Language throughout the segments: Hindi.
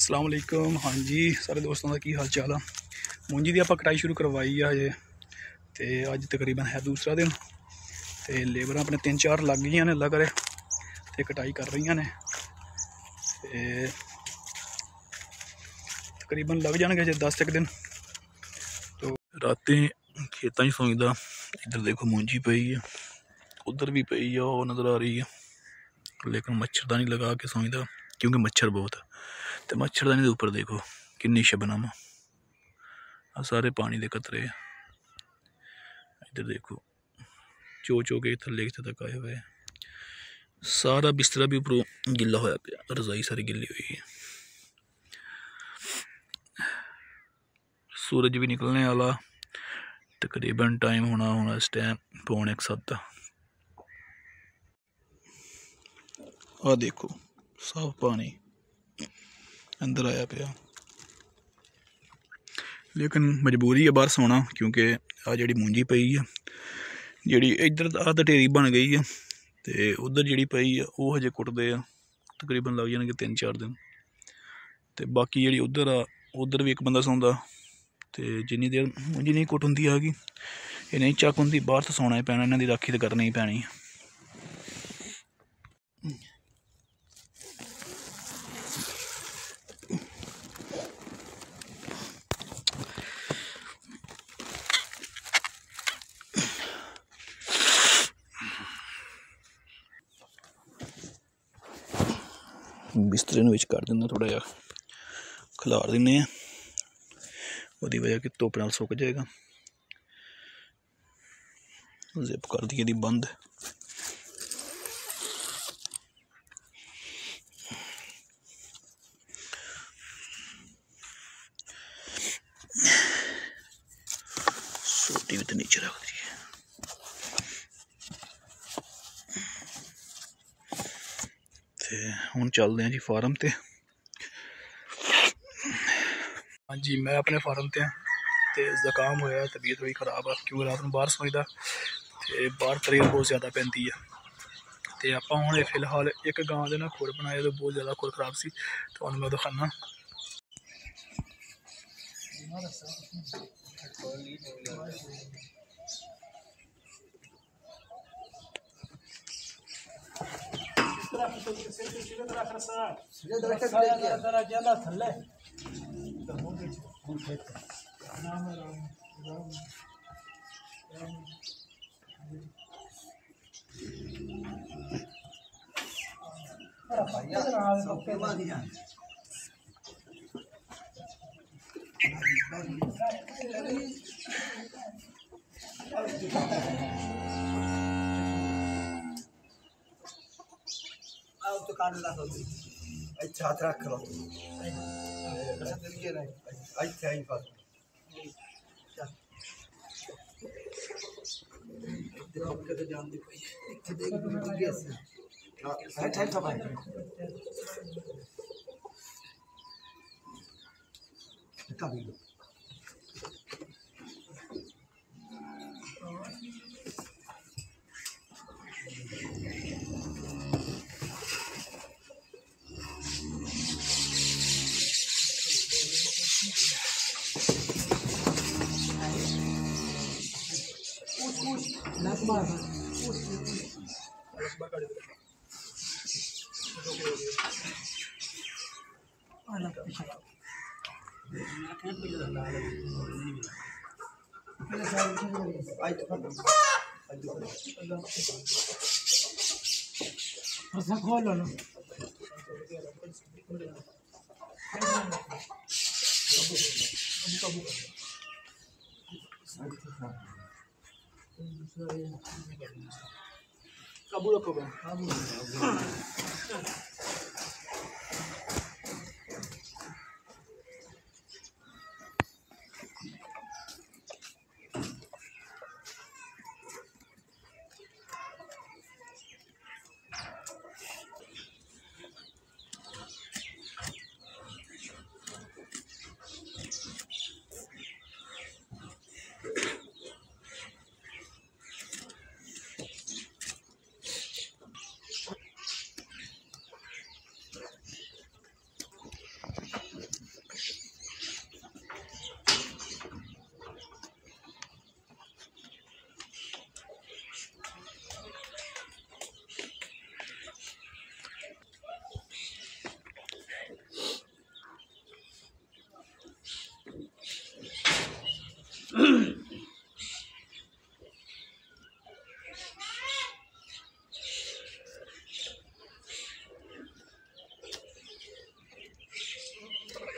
अस्सलाम वालेकुम। हाँ जी सारे दोस्तों का की हाल चाल है। मुंजी की आप कटाई शुरू करवाई है अजे, तो अज तकरीबन है दूसरा दिन, तो लेबर अपने 3-4 लग गई ने लग रहे तो कटाई कर रही ने, तकरीबन लग जाएंगे अजे 10 दिन। तो रातें खेतों सोईदा, इधर देखो मुंजी पई है, उधर भी पई है, वो नज़र आ रही है, लेकिन मच्छरदानी लगा के सोईदा क्योंकि मच्छर बहुत है। तो मच्छरदानी के उपर देखो किन्नी शबनम, आ सारे पानी के कतरे। इधर देखो चो चो के थले तक आए हुए, सारा बिस्तरा भी उपरों गिला होया पिया, रजाई सारी गिली हुई है। सूरज भी निकलने वाला, तकरीबन टाइम होना इस टाइम 6:45। आ देखो साफ पानी अंदर आया पिया, लेकिन मजबूरी है बाहर सोना क्योंकि आ जी मुंजी पई है, जी इधर आ ढेरी बन गई है, तो उधर जी पई है वो हजे कुटते हैं, तकरीबन लग जाएंगे 3-4 दिन। तो बाकी जी उधर आ, उधर भी एक बंदा सौंदा, तो जिन्नी देर मुंजी नहीं कुट होंगी आगी, ये नहीं चक होंगी, बाहर तो सोना ही पैना, इन्हों की राखी तो करनी ही पैनी है। बिस्तरे में कर देना, थोड़ा जहा खिलार दें, वो वजह कि धुप नाल सुक जाएगा। जिप कर दी दी बंद। सोटी भी तो नीचे रख दी है। हुण चलते हैं जी फार्म ते। हाँ जी मैं अपने फार्म ते ते ज़ुकाम होया, तबीयत थोड़ी खराब है क्योंकि रात में बाहर सोईदा, तो बाहर तरीक बहुत ज़्यादा पैंती है। तो आप हूँ फिलहाल एक गां के ना खुर बनाए, तो बहुत ज़्यादा खुर खराब सी, तो मैं दिखाना। अच्छा हाथ रख लो, खोलो ना। काबू रखो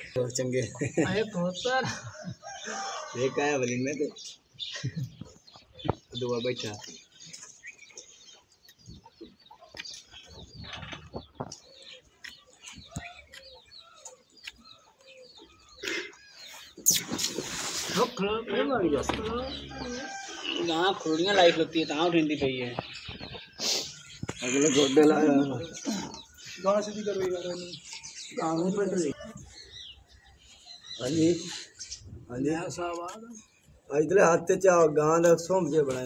चंगे देखा है वली में तो दुआ बैठा खुरड़ियाँ लाइफ लगती है तहाँ उठी पई है अगले गोडे लाया गाना सीधी कर रही काम नहीं पड़ रही हाँ जी हाँ जी साहब इधर हाथ से चाहो गां दा सोम जे बनाए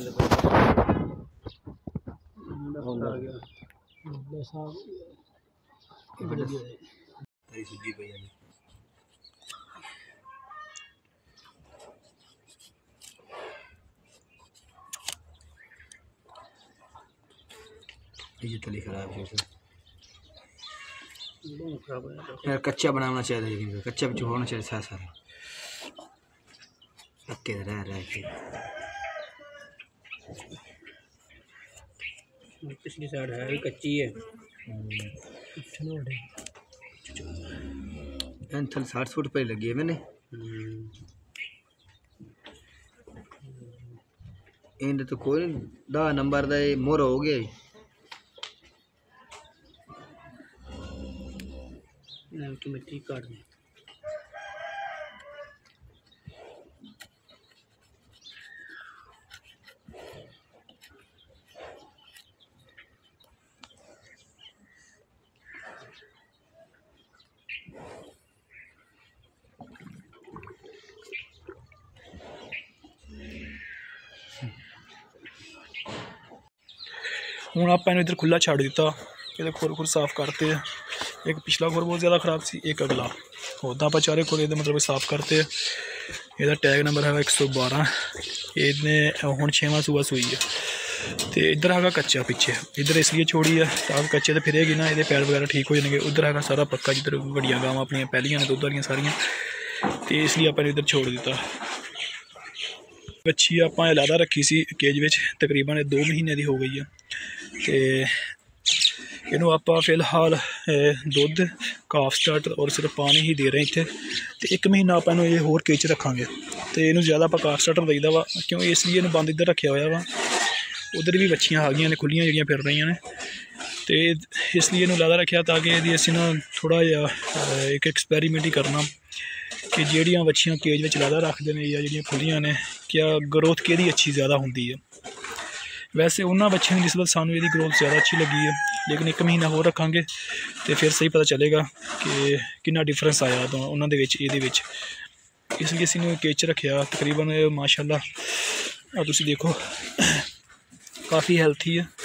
ये तली खराब है यार कच्चा बनाना चाहिए कच्चा भी होना चाहिए सारा सारा पक्के रह के पिछली साइड है ये कच्ची है थल 60 फुट पे लगी है मैंने इन तो कोई 10 नंबर दा मोर हो गया की मिट्टी काट दी हूँ आप इधर खुला छड़ दिता ये खुर खुर साफ करते हैं एक पिछला खुर बहुत ज़्यादा ख़राब सी एक अगला होता आप चारे खुर मतलब साफ करते हैं ये टैग नंबर है 112 ये हूँ 6वां सूआ सूई है तो इधर है कच्चा पिछे इधर इसलिए छोड़ी है ताकि कच्चे तो फिरेगी ना ये पैर वगैरह ठीक हो जाएंगे उधर है सारा पक्का जिधर बड़िया गावां अपन पहलियां ने दुध वाली सारियां तो इसलिए आपने इधर छोड़ दिता बच्ची आप अलहदा रखी सी केज में तकरीबन 2 महीने की हो गई है तो इनू आप फिलहाल दुध काफ स्टार्टर और सिर्फ पानी ही दे रहे हैं इतने तो 1 महीना आप ये होर केज रखा तो इनू ज़्यादा आप काफ स्टार्टर देईदा वा क्यों इसलिए इन्हें बंद इधर रखा हुआ वा उधर भी बच्चियाँ आ गई ने खुलियाँ जड़ियाँ फिर रही ने तो इसलिए इन्हू लादा रखा ताकि यदि असी ना थोड़ा जहा एक एक्सपैरीमेंट ही करना कि जड़ियाँ बच्चियाँ केज में लादा रखते हैं या जड़ियाँ खुलियाँ ने क्या ग्रोथ कि अच्छी ज़्यादा होंगी है वैसे उन्होंने बच्चों की नस्बत सानू ये ग्रोथ ज़्यादा अच्छी लगी है लेकिन 1 महीना होर रखांगे तो फिर सही पता चलेगा कि कितना डिफरेंस आया तो उन्होंने इसलिए असीं केज रखा तकरीबन माशाअल्लाह तुसीं देखो काफ़ी हेल्थी है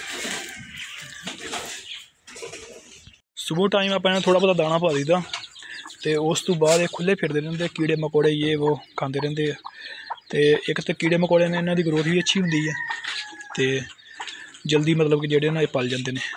सुबह टाइम आप थोड़ा बहुत दाना पा दीदा तो उस तो बाद खुले फिरते रहते कीड़े मकोड़े ये वो खाते रहते हैं तो एक तो कीड़े मकोड़े ने इन्हों की ग्रोथ भी अच्छी होंगी है तो जल्दी मतलब कि जेडे ना पल जाते हैं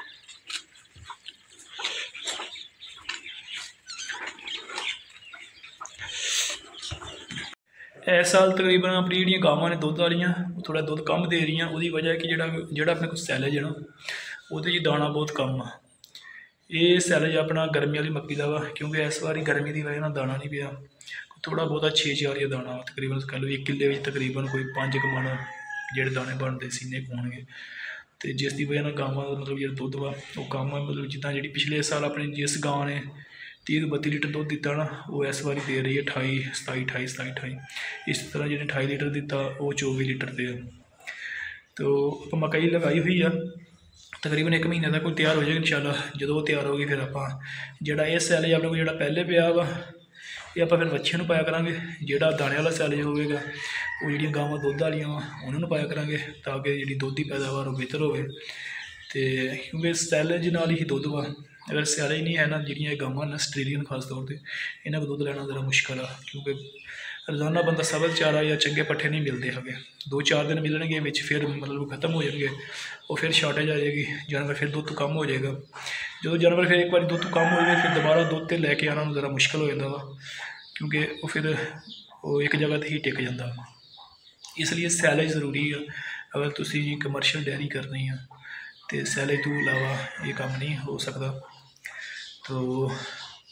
इस साल तकरीबन अपनी जी गावां ने दुध वालियां थोड़ा दुध कम दे रही वो वजह कि जोड़ा अपने को सैलेज है ना वो दाना बहुत कम आ ये सैलेज अपना गर्मी वाली मक्की का वा क्योंकि इस बार गर्मी की वजह दाना नहीं पिया थोड़ा बहुत 6-4 दाना तकरीबन कह लो 1 किले तकरीबन कोई 5 मन जोड़े दाने बनते सीने पाने तो जिसकी वजह गावां मतलब जो दुध वा वो कम मतलब जिदा जी पिछले साल अपने जिस गां ने 30-32 लीटर दुध दिता ना वो इस बार दे रही है 28 इस तरह जिन्हें 28 लीटर दिता वो 24 लीटर दे तो मकई लगाई हुई है तकरीबन 1 महीने तक तैयार हो जाएगी इंशाल्लाह जो वो तैयार होगी फिर आप जोड़ा ये सैलेज अपने को जो पहले पिया वा ये आप फिर बच्चे में पाया करा जोड़ा दाने वाला सैलेज होगा वो जी गावां दुध वालियाँ उन्होंने पाया करा ताकि जी दुध की पैदावार बेहतर हो क्योंकि सैलेज नाल ही दुध वा अगर सैलेज नहीं है ना जी गावां ने आस्ट्रेलियन खास तौर पर इन्हों को दुध लेना ज़रा मुश्किल है क्योंकि रोज़ाना बंदा सबल चारा या चंगे पट्ठे नहीं मिलते है 2-4 दिन मिलने फिर मतलब खत्म हो जाएंगे और फिर शॉर्टेज आ जाएगी जानवर फिर दुध कम हो जाएगा जो जानवर फिर एक बार दुध कम हो जाए फिर दोबारा दुध तो लैके आना ज़रा मुश्किल हो जाता वा क्योंकि वो फिर वो एक जगह ही टिक जाता वा इसलिए सैलेज ज़रूरी है अगर तुसी कमर्शियल डेयरी करनी है तो सैलेज तो अलावा ये काम नहीं हो सकता तो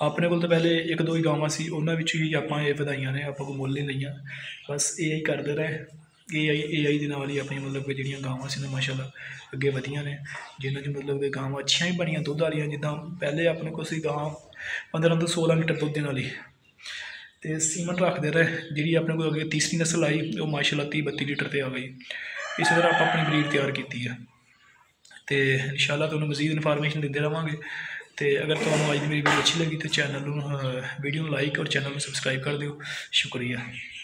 ਆਪਣੇ ਕੋਲ ਤਾਂ ਪਹਿਲੇ 1-2 ਹੀ ਗਾਵਾਂ ਸੀ, ਉਹਨਾਂ ਵਿੱਚ ਹੀ ਆਪਾਂ ਇਹ ਵਧਾਈਆਂ ਨੇ, ਆਪਾਂ ਕੋਈ ਮੁੱਲ ਨਹੀਂ ਲਈਆਂ। ਬਸ AI ਕਰਦੇ ਰਹੇ, AI ਦੇ ਨਾਲ ਹੀ ਆਪਣੀ ਮਤਲਬ ਕਿ ਜਿਹੜੀਆਂ ਗਾਵਾਂ ਸੀ ਨਾ ਮਾਸ਼ਾਅੱਲਾ ਅੱਗੇ ਵਧੀਆਂ ਨੇ, ਜਿਨ੍ਹਾਂ 'ਚ ਮਤਲਬ ਕਿ ਗਾਵਾਂ ਅੱਛੀਆਂ ਹੀ ਬਣੀਆਂ ਦੁੱਧ ਵਾਲੀਆਂ। ਜਿੱਦਾਂ ਪਹਿਲੇ ਆਪਣੇ ਕੋਲ ਸੀ ਗਾਂ 15 ਤੋਂ 16 ਲੀਟਰ ਦੁੱਧ ਦੇਣ ਵਾਲੀ, ਅਤੇ ਸੀਮਨ ਰੱਖਦੇ ਰਹੇ। ਜਿਹੜੀ ਆਪਣੇ ਕੋਲ ਅੱਗੇ ਤੀਸਰੀ ਨਸਲ ਆਈ ਉਹ ਮਾਸ਼ਾਅੱਲਾ 30-32 ਲੀਟਰ 'ਤੇ ਆ ਗਈ। ਇਸੇ ਤਰ੍ਹਾਂ ਆਪਾਂ ਆਪਣੀ ਬਰੀਡ ਤਿਆਰ ਕੀਤੀ ਹੈ, ਅਤੇ ਇਨਸ਼ਾਅੱਲਾ ਤੁਹਾਨੂੰ ਮਜ਼ੀਦ ਇਨਫੋਰਮੇਸ਼ਨ ਦਿੰਦੇ ਰਹਾਂਗੇ। ਅਤੇ ਅਗਰ ਤੁਹਾਨੂੰ ਅੱਜ ਦੀ ਮੇਰੀ ਵੀਡੀਓ ਅੱਛੀ ਲੱਗੀ ਤਾਂ ਚੈਨਲ ਨੂੰ ਵੀਡੀਓ ਨੂੰ ਲਾਈਕ ਔਰ ਚੈਨਲ ਨੂੰ ਸਬਸਕ੍ਰਾਈਬ ਕਰ ਦਿਓ। ਸ਼ੁਕਰੀਆ।